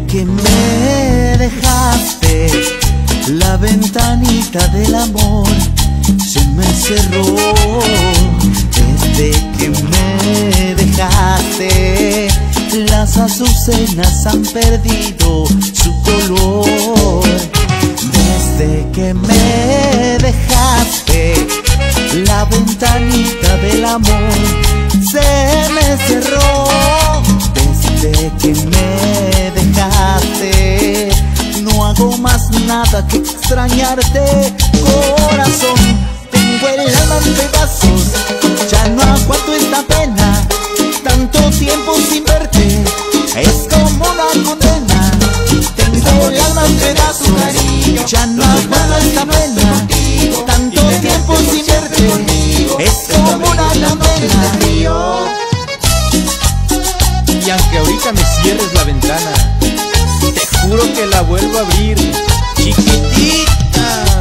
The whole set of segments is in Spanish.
que me dejaste, la ventanita del amor se me cerró. Desde que me dejaste, las azucenas han perdido su color. Desde que me dejaste, la ventanita del amor se me cerró. Desde que me dejaste, no hago más nada que extrañarte, corazón. Tengo el alma en pedazos, ya no aguanto esta pena. Tanto tiempo sin verte es como una condena. Tengo el alma en pedazos, ya no aguanto esta pena. Tanto tiempo sin verte es como una condena. Y aunque ahorita me cierres la ventana, te juro que la vuelvo a abrir, chiquitita.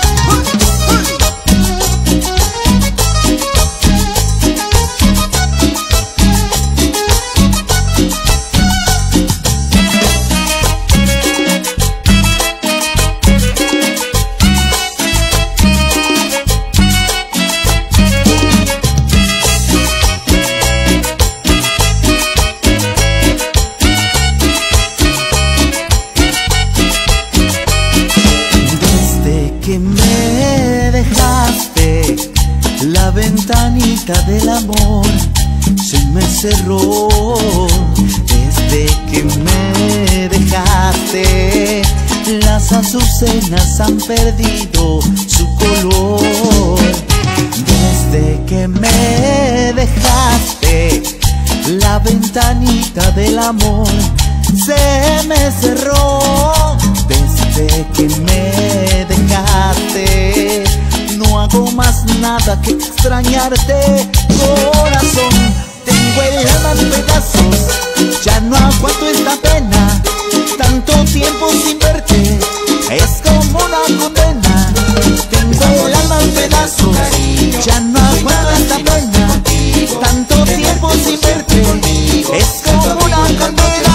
Que me dejaste, la ventanita del amor se me cerró. Desde que me dejaste, las azucenas han perdido su color. Desde que me dejaste, la ventanita del amor se me cerró. Desde que me dejaste, no hago más nada que extrañarte, corazón. Tengo el alma en pedazos, ya no aguanto esta pena. Tanto tiempo sin verte es como una condena. Tengo el alma en pedazos, ya no aguanto esta pena. Tanto tiempo sin verte es como una condena.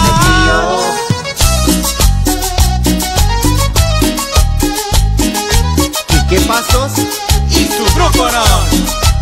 ¿Qué pasos? Y su grupo no.